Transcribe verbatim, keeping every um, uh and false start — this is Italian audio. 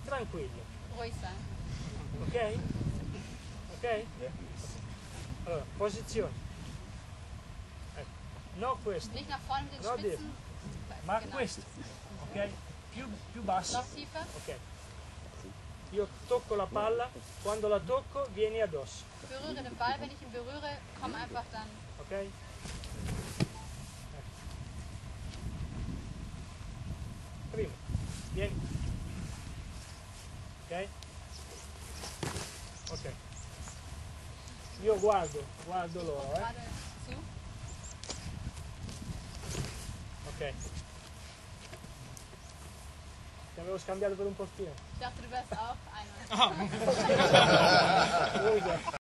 tranquillo. Ruhig sein. Ok? Ok? Allora, posizione. Ecco. No questo, Nicht nach vorne mit den no Spitzen. dietro, ma Genau. questo. Ok? Più, più basso. Noch tiefer. Ok. Io tocco la palla, quando la tocco vieni addosso. Berühre den Ball, wenn ich ihn berühre, komm einfach dann. Ok? Ecco. Prima, vieni. Ok? Ok. Io guardo, guardo loro, eh. Gerade zu. Ok. Ti avevo scambiato per un portiere. Ich dachte, du wärst auch einer. Scusa.